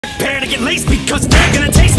Prepare to get laced because they're gonna taste